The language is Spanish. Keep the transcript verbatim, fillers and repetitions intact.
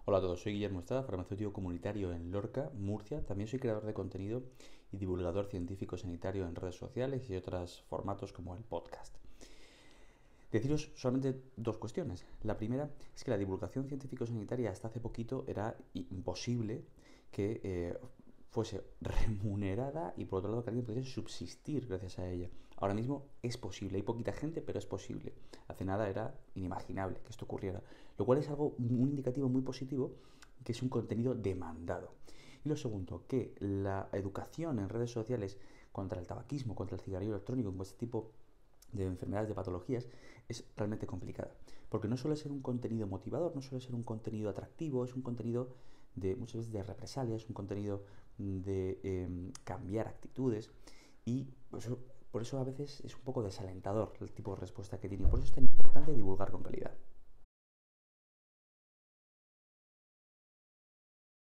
Hola a todos, soy Guillermo Estrada, farmacéutico comunitario en Lorca, Murcia. También soy creador de contenido y divulgador científico sanitario en redes sociales y otros formatos como el podcast. Deciros solamente dos cuestiones. La primera es que la divulgación científico-sanitaria hasta hace poquito era imposible que eh, fuese remunerada y por otro lado que alguien pudiese subsistir gracias a ella. Ahora mismo es posible, hay poquita gente, pero es posible. Hace nada era inimaginable que esto ocurriera, lo cual es algo, un indicativo muy positivo, que es un contenido demandado. Y lo segundo, que la educación en redes sociales contra el tabaquismo, contra el cigarrillo electrónico, con este tipo de enfermedades, de patologías, es realmente complicada. Porque no suele ser un contenido motivador, no suele ser un contenido atractivo, es un contenido de muchas veces de represalia, es un contenido de eh, cambiar actitudes y por eso, por eso a veces es un poco desalentador el tipo de respuesta que tiene. Por eso es tan importante divulgar con calidad.